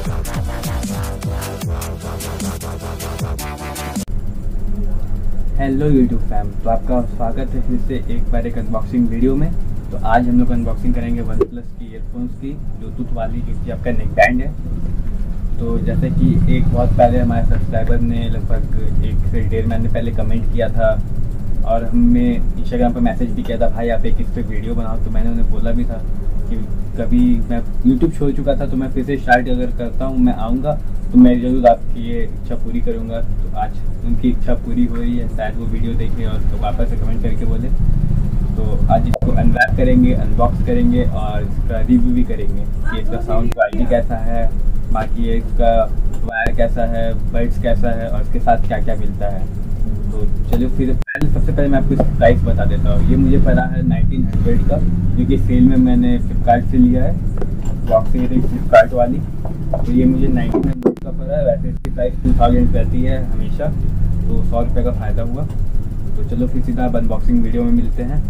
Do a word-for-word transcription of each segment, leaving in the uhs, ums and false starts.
Hello YouTube fam, तो आपका स्वागत है फिर से एक बार एक अनबॉक्सिंग वीडियो में। तो आज हम लोग अनबॉक्सिंग करेंगे वन प्लस की ईयरफोन्स की ब्लूटूथ वाली, जो कि आपका नेक बैंड है। तो जैसे कि एक बहुत पहले हमारे सब्सक्राइबर ने लगभग एक से डेढ़ महीने पहले कमेंट किया था और हमें इंस्टाग्राम पर मैसेज भी किया था, भाई आप एक इस पर वीडियो बनाओ। तो मैंने उन्हें बोला भी था कि कभी मैं यूट्यूब छोड़ चुका था तो मैं फिर से स्टार्ट अगर करता हूँ, मैं आऊँगा तो मैं ज़रूर आपकी ये इच्छा पूरी करूँगा। तो आज उनकी इच्छा पूरी हो रही है, शायद वो वीडियो देखें और तो वापस से कमेंट करके बोले। तो आज इसको अनरैप करेंगे, अनबॉक्स करेंगे और इसका रिव्यू भी करेंगे कि इसका साउंड क्वालिटी कैसा है, बाकी इसका वायर कैसा है, बड्स कैसा है और इसके साथ क्या क्या मिलता है। तो चलो फिर पहले सबसे पहले मैं आपको इसका प्राइस बता देता हूँ। ये मुझे पड़ा है नाइनटीन हंड्रेड का, जो कि सेल में मैंने फ्लिपकार्ट से लिया है, बॉक्स से रही फ्लिपकार्ट वाली। तो ये मुझे नाइनटीन हंड्रेड का पड़ा है। वैसे इसकी प्राइस टू थाउजेंड रहती है हमेशा, तो सौ रुपये का फ़ायदा हुआ। तो चलो फिर सीधा अनबॉक्सिंग वीडियो में मिलते हैं।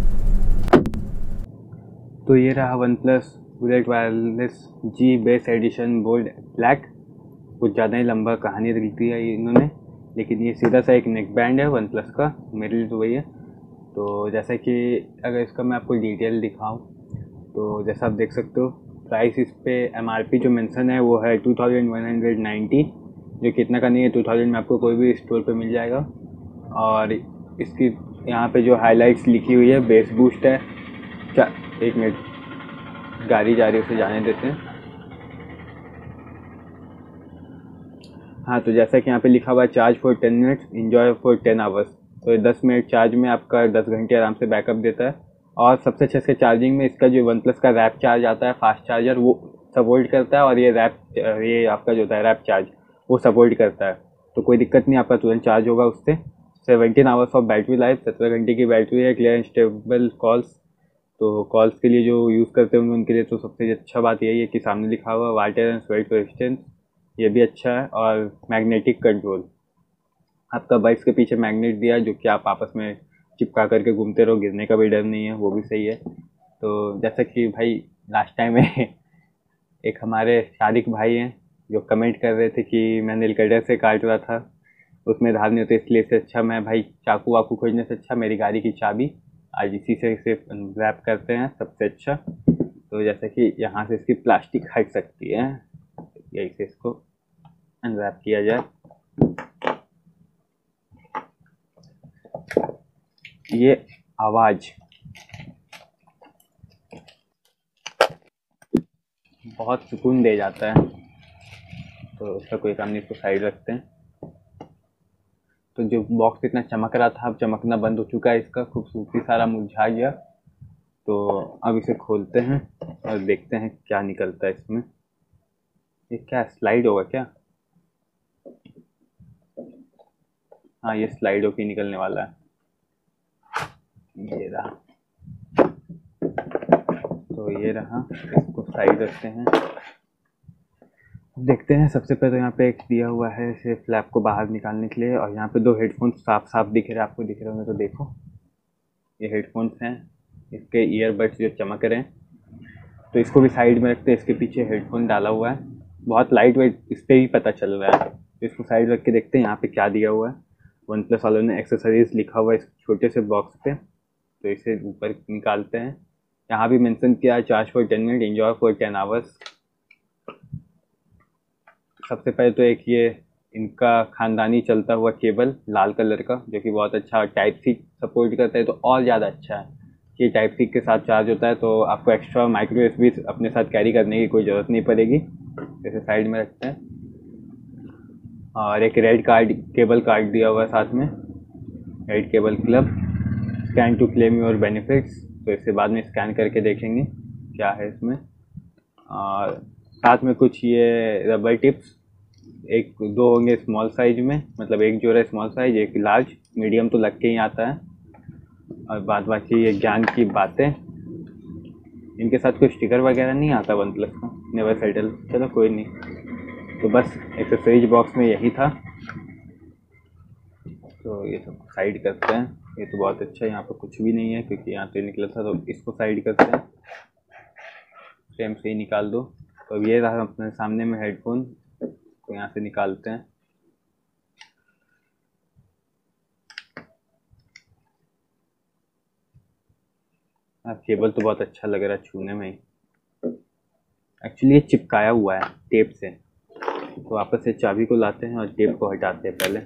तो ये रहा OnePlus bullet wireless Z bass edition bold black. कुछ ज़्यादा ही लंबा कहानी लिखी है इन्होंने, लेकिन ये सीधा सा एक नेक बैंड है वन प्लस का, मेरे लिए तो वही है। तो जैसा कि अगर इसका मैं आपको डिटेल दिखाऊं तो जैसा आप देख सकते हो, प्राइस इस पे एमआरपी जो मेंशन है वो है two thousand one hundred ninety, जो कि इतना का नहीं है, टू थाउजेंड में आपको कोई भी स्टोर पे मिल जाएगा। और इसकी यहाँ पे जो हाइलाइट्स लिखी हुई है, बेस बूस्ट है। क्या एक मिनट, गाड़ी जा रही है, उसे जाने देते हैं। हाँ, तो जैसा कि यहाँ पे लिखा हुआ है, charge for ten minutes, enjoy for ten hours. तो ये दस मिनट चार्ज में आपका दस घंटे आराम से बैकअप देता है। और सबसे अच्छा इसके चार्जिंग में इसका जो वन प्लस का रैप चार्ज आता है, फास्ट चार्जर, वो सपोर्ट करता है। और ये रैप ये आपका जो होता है रैप चार्ज, वो सपोर्ट करता है। तो कोई दिक्कत नहीं, आपका तुरंत चार्ज होगा उससे। Seventeen hours of battery life, सत्रह घंटे की बैटरी है। क्लियर एंड स्टेबल कॉल्स, तो कॉल्स के लिए जो यूज़ करते होंगे उनके लिए तो सबसे अच्छा बात यही है कि सामने लिखा हुआ वाटर एंड स्वेट रेजिस्टेंस, ये भी अच्छा है। और मैग्नेटिक कंट्रोल, आपका बाइक्स के पीछे मैग्नेट दिया है, जो कि आप आपस में चिपका करके घूमते रहो, गिरने का भी डर नहीं है, वो भी सही है। तो जैसा कि भाई लास्ट टाइम में एक हमारे शारिक भाई हैं जो कमेंट कर रहे थे कि मैं नीलकंठर से काट रहा था, उसमें धार नहीं होती, इसलिए से अच्छा मैं भाई चाकू वाकू खोजने से अच्छा मेरी गाड़ी की चाबी आज इसी से इसे रैप करते हैं, सबसे अच्छा। तो जैसे कि यहाँ से इसकी प्लास्टिक हट सकती है, यही से इसको अनरैप किया जाए। ये आवाज़ बहुत सुकून दे जाता है, तो उसका कोई काम नहीं, इसको साइड रखते हैं। तो जो बॉक्स इतना चमक रहा था, अब चमकना बंद हो चुका है, इसका खूबसूरती सारा मुरझा गया। तो अब इसे खोलते हैं और देखते हैं क्या निकलता है इसमें। ये क्या स्लाइड होगा क्या? हाँ, ये स्लाइड होके निकलने वाला है। ये रहा, तो ये रहा, इसको साइड रखते हैं। देखते हैं। सबसे पहले तो यहाँ पे एक दिया हुआ है इसे फ्लैप को बाहर निकालने के लिए, और यहाँ पे दो हेडफोन्स साफ साफ दिख रहे हैं, आपको दिख रहे होंगे तो देखो, ये हेडफोन्स हैं, इसके ईयरबड्स जो चमक रहे हैं। तो इसको भी साइड में रखते हैं, इसके पीछे हेडफोन डाला हुआ है, बहुत लाइट वेट, इस पर ही पता चल रहा है। तो इसको साइड रख के देखते हैं यहाँ पे क्या दिया हुआ है। वन प्लस वालों ने एक्सेसरीज लिखा हुआ है इस छोटे से बॉक्स पे, तो इसे ऊपर निकालते हैं। यहाँ भी मेंशन किया है, charge for ten minute, enjoy for ten hours. सबसे पहले तो एक ये इनका खानदानी चलता हुआ केबल लाल कलर का, जो कि बहुत अच्छा टाइप सी सपोर्ट करता है, तो और ज़्यादा अच्छा है कि टाइप सी के साथ चार्ज होता है, तो आपको एक्स्ट्रा माइक्रो यूएसबी अपने साथ कैरी करने की कोई ज़रूरत नहीं पड़ेगी। जैसे साइड में रखते हैं। और एक रेड कार्ड केबल कार्ड दिया हुआ है साथ में, red cable club, scan to claim your benefits. तो इसे बाद में स्कैन करके देखेंगे क्या है इसमें। और साथ में कुछ ये रबर टिप्स, एक दो होंगे स्मॉल साइज में, मतलब एक जोड़ा स्मॉल साइज, एक लार्ज, मीडियम तो लग के ही आता है। और बाद बाकी ये ज्ञान की बातें, इनके साथ कोई स्टिकर वगैरह नहीं आता वन प्लस का, नेवर सेटल, चलो कोई नहीं। तो बस एक्सेसरीज बॉक्स में यही था। तो ये सब साइड करते हैं। ये तो बहुत अच्छा है, यहाँ पर कुछ भी नहीं है क्योंकि यहाँ से निकला था, तो इसको साइड करते हैं, फ्रेम से ही निकाल दो। तो ये रहा अपने सामने में हेडफोन, तो यहाँ से निकालते हैं। केबल तो बहुत अच्छा लग रहा है छूने में ही। एक्चुअली ये चिपकाया हुआ है टेप से, तो वापस से चाबी को लाते हैं और टेप को हटाते हैं पहले।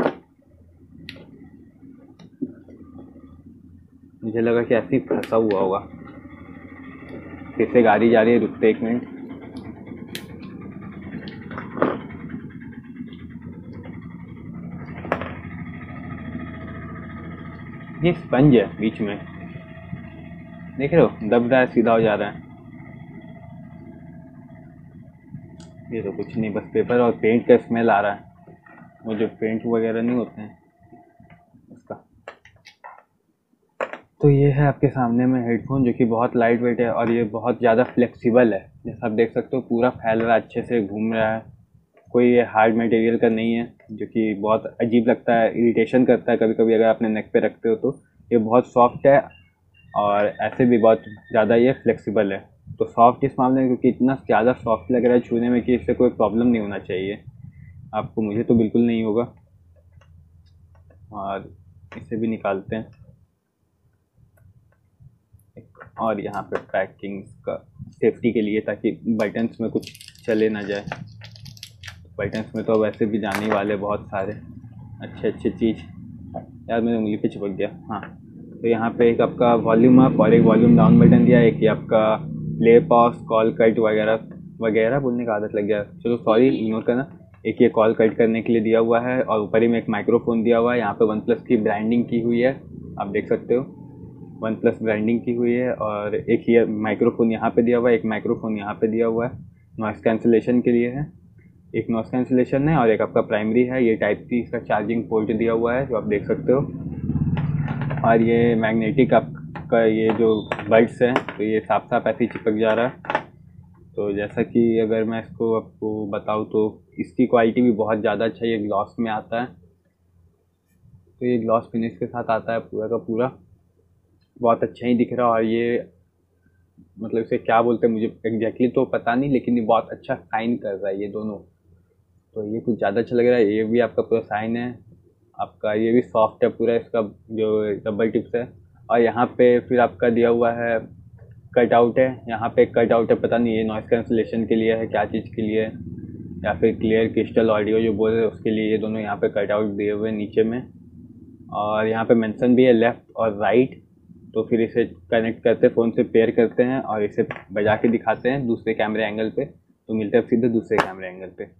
मुझे लगा कि ऐसे ही फंसा हुआ होगा। फिर से गाड़ी जा रही है, रुकते एक मिनट। ये स्पंज है बीच में, देख रहे हो, दब रहा है, सीधा हो जा रहा है। ये तो कुछ नहीं, बस पेपर और पेंट का स्मेल आ रहा है, वो जो पेंट वगैरह नहीं होते हैं उसका। तो ये है आपके सामने में हेडफोन, जो कि बहुत लाइट वेट है और ये बहुत ज़्यादा फ्लेक्सिबल है। जैसा आप देख सकते हो पूरा फैल रहा है, अच्छे से घूम रहा है। कोई ये हार्ड मटेरियल का नहीं है, जो कि बहुत अजीब लगता है, इरिटेशन करता है कभी कभी अगर आपने नेक पे रखते हो तो। ये बहुत सॉफ्ट है और ऐसे भी बहुत ज़्यादा ये फ्लेक्सिबल है। तो सॉफ्ट इस मामले में क्योंकि इतना ज़्यादा सॉफ्ट लग रहा है छूने में कि इससे कोई प्रॉब्लम नहीं होना चाहिए आपको, मुझे तो बिल्कुल नहीं होगा। और इसे भी निकालते हैं। और यहाँ पे पैकिंग का सेफ्टी के लिए, ताकि बटन्स में कुछ चले ना जाए। बटन्स में तो वैसे भी जाने वाले बहुत सारे अच्छे अच्छे चीज़। यार मेरे उंगली पे चिपक गया। हाँ, तो यहाँ पे एक आपका वॉल्यूम अप और एक वॉल्यूम डाउन बटन दिया है। एक ये आपका प्ले पॉज, कॉल कट वगैरह वगैरह बोलने का आदत लग गया, चलो सॉरी, इग्नोर करना। एक ये कॉल कट करने के लिए दिया हुआ है और ऊपर ही में एक माइक्रोफोन दिया हुआ है। यहाँ पे वन प्लस की ब्रांडिंग की हुई है, आप देख सकते हो, वन प्लस ब्रांडिंग की हुई है। और एक ये माइक्रोफोन यहाँ पे दिया हुआ है, एक माइक्रोफोन यहाँ पे दिया हुआ है, नॉइस कैंसिलेशन के लिए है। एक नॉइस कैंसिलेशन है और एक आपका प्राइमरी है। ये टाइप सी इसका चार्जिंग पोर्ट दिया हुआ है, जो आप देख सकते हो। और ये मैग्नेटिक आपका ये जो बड्स है, तो ये साफ साफ ऐसे ही चिपक जा रहा है। तो जैसा कि अगर मैं इसको आपको बताऊँ तो इसकी क्वालिटी भी बहुत ज़्यादा अच्छा है। ये ग्लॉस में आता है, तो ये ग्लॉस फिनिश के साथ आता है पूरा का पूरा, बहुत अच्छा ही दिख रहा है। और ये मतलब इसे क्या बोलते हैं मुझे एग्जैक्टली तो पता नहीं, लेकिन ये बहुत अच्छा शाइन कर रहा है ये दोनों, तो ये कुछ ज़्यादा अच्छा लग रहा है। ये भी आपका पूरा शाइन है आपका, ये भी सॉफ्ट है पूरा, इसका जो रबर टिप्स है। और यहाँ पे फिर आपका दिया हुआ है कट आउट है, यहाँ पे कट आउट है, पता नहीं ये नॉइस कैंसिलेशन के लिए है, क्या चीज़ के लिए है, या फिर क्लियर क्रिस्टल ऑडियो जो बोल रहे हैं उसके लिए। ये दोनों यहाँ पे कट आउट दिए हुए हैं नीचे में। और यहाँ पे मेंशन भी है लेफ़्ट और राइट। तो फिर इसे कनेक्ट करते, फ़ोन से पेयर करते हैं और इसे बजा के दिखाते हैं दूसरे कैमरे एंगल पे, तो मिलते हैं सीधे दूसरे कैमरे एंगल पे।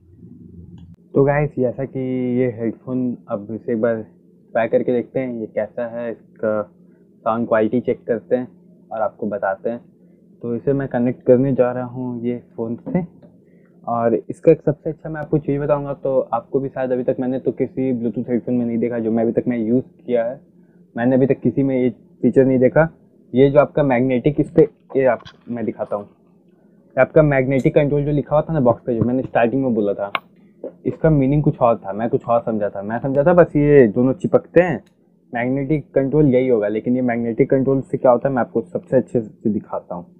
तो गाइस जैसा कि ये हेडफोन, अब इसे एक बार ट्राई करके देखते हैं ये कैसा है, इसका साउंड क्वालिटी चेक करते हैं और आपको बताते हैं। तो इसे मैं कनेक्ट करने जा रहा हूँ ये फ़ोन से। और इसका एक सबसे अच्छा मैं आपको चीज़ बताऊँगा, तो आपको भी शायद अभी तक मैंने तो किसी ब्लूटूथ हेडफोन में नहीं देखा, जो मैं अभी तक मैं यूज़ किया है, मैंने अभी तक किसी में ये फीचर नहीं देखा। ये जो आपका मैग्नेटिक, इस पर ये आप मैं दिखाता हूँ, आपका मैग्नेटिक कंट्रोल जो लिखा हुआ था ना बॉक्स पे, जो मैंने स्टार्टिंग में बोला था, इसका मीनिंग कुछ और था, मैं कुछ और समझा था। मैं समझा था बस ये दोनों चिपकते हैं, मैग्नेटिक कंट्रोल यही होगा, लेकिन ये मैग्नेटिक कंट्रोल से क्या होता है मैं आपको सबसे अच्छे से दिखाता हूँ।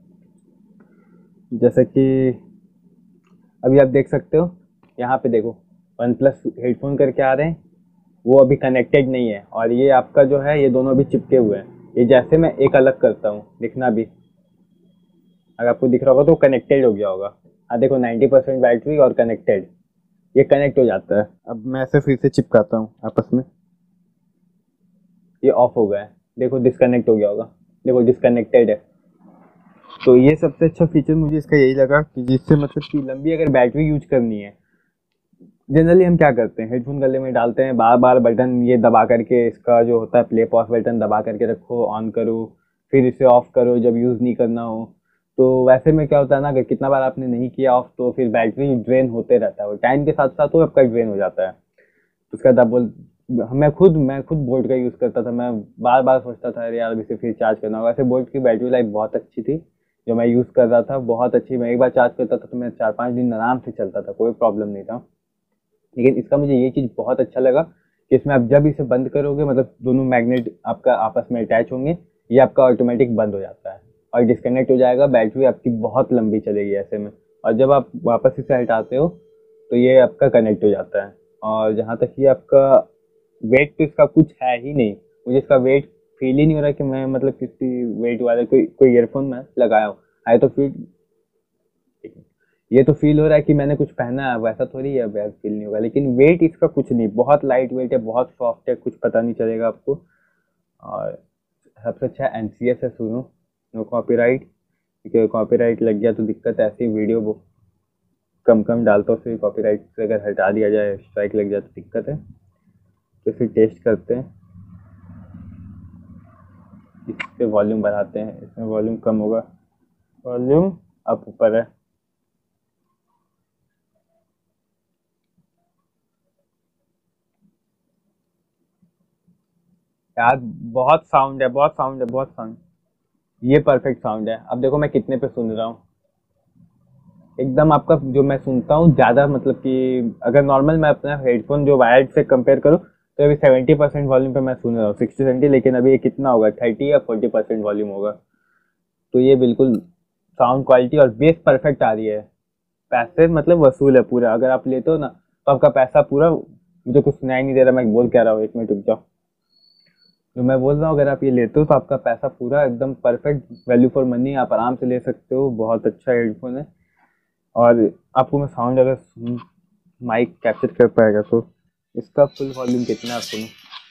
जैसे कि अभी आप देख सकते हो, यहाँ पे देखो वन प्लस हेडफोन करके आ रहे हैं, वो अभी कनेक्टेड नहीं है। और ये आपका जो है ये दोनों अभी चिपके हुए हैं। ये जैसे मैं एक अलग करता हूँ, दिखना भी, अगर आपको दिख रहा होगा तो कनेक्टेड हो गया होगा। हाँ देखो नाइन्टी परसेंट बैटरी और कनेक्टेड, ये कनेक्ट हो जाता है। अब मैं ऐसे फिर से चिपकाता हूँ आपस में, ये ऑफ हो गया है, देखो डिस्कनेक्ट हो गया होगा, देखो डिस्कनेक्टेड है। तो ये सबसे अच्छा फीचर मुझे इसका यही लगा कि जिससे मतलब कि लंबी अगर बैटरी यूज करनी है, जनरली हम क्या करते हैं हेडफोन गले में डालते हैं, बार बार बटन ये दबा करके, इसका जो होता है प्ले पॉज बटन दबा करके रखो, ऑन करो, फिर इसे ऑफ करो जब यूज़ नहीं करना हो। तो वैसे में क्या होता है ना, अगर कितना बार आपने नहीं किया ऑफ, तो फिर बैटरी ड्रेन होते रहता है, और टाइम के साथ साथ वो आपका ड्रेन हो जाता है। उसका डबल, मैं खुद मैं खुद बोल्ट का यूज़ करता था, मैं बार बार सोचता था अरे यार इसे फिर चार्ज करना होगा। वैसे बोल्ट की बैटरी लाइफ बहुत अच्छी थी जो मैं यूज़ कर रहा था, बहुत अच्छी। मैं एक बार चार्ज करता था तो मैं चार पाँच दिन आराम से चलता था, कोई प्रॉब्लम नहीं था। लेकिन इसका मुझे ये चीज़ बहुत अच्छा लगा कि इसमें आप जब इसे बंद करोगे, मतलब दोनों मैग्नेट आपका आपस में अटैच होंगे, ये आपका ऑटोमेटिक बंद हो जाता है और डिस्कनेक्ट हो जाएगा, बैटरी आपकी बहुत लंबी चलेगी ऐसे में। और जब आप वापस इसे हटाते हो तो ये आपका कनेक्ट हो जाता है। और जहाँ तक कि आपका वेट तो इसका कुछ है ही नहीं, मुझे इसका वेट फील ही नहीं हो रहा कि मैं मतलब किसी वेट वाले कोई कोई ईयरफोन में लगाया हूँ। आए तो फील ये तो फील हो रहा है कि मैंने कुछ पहना है, वैसा थोड़ी है, वैसा फील नहीं होगा। लेकिन वेट इसका कुछ नहीं, बहुत लाइट वेट है, बहुत सॉफ्ट है, कुछ पता नहीं चलेगा आपको। और सबसे अच्छा एन सी एस है, सुनो, नो कॉपीराइट, क्योंकि कॉपीराइट लग गया तो दिक्कत है। ऐसी वीडियो वो कम कम डालता हूँ, फिर कॉपीराइट से अगर हटा दिया जाए, स्ट्राइक लग जाए तो दिक्कत है। तो फिर टेस्ट करते हैं, इस पे वॉल्यूम बढ़ाते हैं, इसमें वॉल्यूम कम होगा, वॉल्यूम अप ऊपर है। यार बहुत साउंड है, बहुत साउंड है, बहुत साउंड। ये परफेक्ट साउंड है। अब देखो मैं कितने पे सुन रहा हूँ, एकदम आपका जो मैं सुनता हूँ ज़्यादा, मतलब कि अगर नॉर्मल मैं अपना हेडफोन जो वायर्ड से कंपेयर करूँ तो अभी सेवेंटी परसेंट वॉल्यूम पे मैं सुन रहा हूँ, सिक्सटी सेवेंटी, लेकिन अभी ये कितना होगा, थर्टी या फोर्टी परसेंट वॉल्यूम होगा। तो ये बिल्कुल साउंड क्वालिटी और बेस परफेक्ट आ रही है। पैसे मतलब वसूल है पूरा, अगर आप लेते हो ना तो आपका पैसा पूरा। मुझे कुछ सुनाई नहीं दे रहा, मैं बोल क्या रहा हूँ, एक मिनट रुक जाओ। जो मैं बोल रहा हूँ, अगर आप ये लेते हो तो आपका पैसा पूरा एकदम परफेक्ट वैल्यू फॉर मनी, आप आराम से ले सकते हो। बहुत अच्छा हेडफोन है। और आपको मैं साउंड अगर माइक कैप्चर कर पाएगा तो इसका फुल वॉल्यूम कितना है आप सुनो।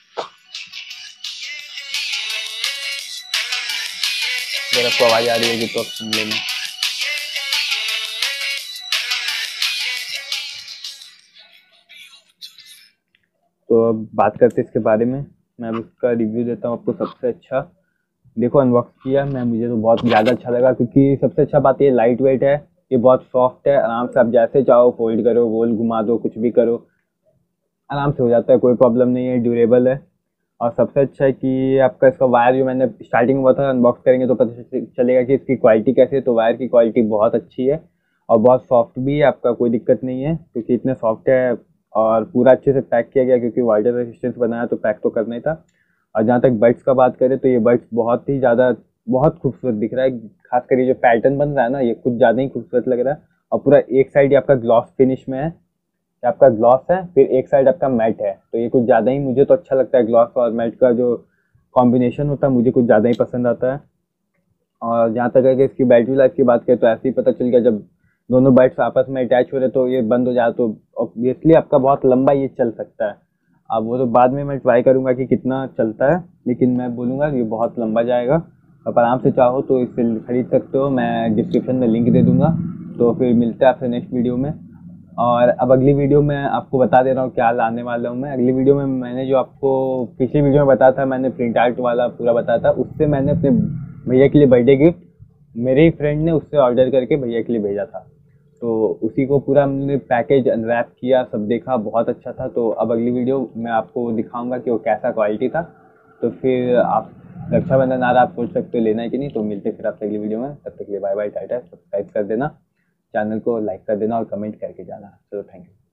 अगर आपको आवाज़ आ रही होगी तो आप सुन लेना। तो अब बात करते हैं इसके बारे में। मैं अब इसका रिव्यू देता हूँ आपको। सबसे अच्छा देखो, अनबॉक्स किया मैं, मुझे तो बहुत ज़्यादा अच्छा लगा, क्योंकि सबसे अच्छा बात ये लाइट वेट है, ये बहुत सॉफ्ट है, आराम से आप जैसे चाहो फोल्ड करो, गोल घुमा दो, कुछ भी करो, आराम से हो जाता है, कोई प्रॉब्लम नहीं है, ड्यूरेबल है। और सबसे अच्छा है कि आपका इसका वायर, जो मैंने स्टार्टिंग में बताया, अनबॉक्स करेंगे तो पता चलेगा कि इसकी क्वालिटी कैसी है। तो वायर की क्वालिटी बहुत अच्छी है और बहुत सॉफ्ट भी है, आपका कोई दिक्कत नहीं है, क्योंकि इतने सॉफ्ट है। और पूरा अच्छे से पैक किया गया, क्योंकि वाटर रेजिस्टेंस बनाया तो पैक तो करना ही था। और जहाँ तक बड्स का बात करें तो ये बड्स बहुत ही ज़्यादा, बहुत खूबसूरत दिख रहा है। खासकर ये जो पैटर्न बन रहा है ना, ये कुछ ज़्यादा ही खूबसूरत लग रहा है। और पूरा एक साइड ये आपका ग्लॉस फिनिश में है, आपका ग्लॉस है, फिर एक साइड आपका मैट है। तो ये कुछ ज़्यादा ही, मुझे तो अच्छा लगता है, ग्लॉस और मैट का जो कॉम्बिनेशन होता है मुझे कुछ ज़्यादा ही पसंद आता है। और जहाँ तक है कि इसकी बैटरी लाइफ की बात करें तो ऐसे ही पता चल गया, जब दोनों बैट्स आपस में अटैच हो रहे तो ये बंद हो जाए तो ऑब्वियसली आपका बहुत लंबा ये चल सकता है। अब वो तो बाद में मैं ट्राई करूँगा कि कितना चलता है, लेकिन मैं बोलूँगा ये बहुत लंबा जाएगा। आप आराम से चाहो तो इसे खरीद सकते हो, मैं डिस्क्रिप्शन में लिंक दे दूँगा। तो फिर मिलते हैं आपसे नेक्स्ट वीडियो में। और अब अगली वीडियो में आपको बता दे रहा हूँ क्या लाने वाला हूँ मैं। अगली वीडियो में मैंने जो आपको पिछली वीडियो में बताया था, मैंने प्रिंट आउट वाला पूरा बताया था, उससे मैंने अपने भैया के लिए बर्थडे गिफ्ट मेरे ही फ्रेंड ने उससे ऑर्डर करके भैया के लिए भेजा था। तो उसी को पूरा हमने पैकेज अनरैप किया, सब देखा, बहुत अच्छा था। तो अब अगली वीडियो मैं आपको दिखाऊंगा कि वो कैसा क्वालिटी था। तो फिर आप रक्षाबंधन आ रहा, आप सोच सकते हो लेना है कि नहीं। तो मिलते फिर आपसे अगली वीडियो में, तब तक के लिए बाय बाय, टाटा। सब्सक्राइब कर देना चैनल को, लाइक कर देना और कमेंट करके जाना। चलो थैंक यू।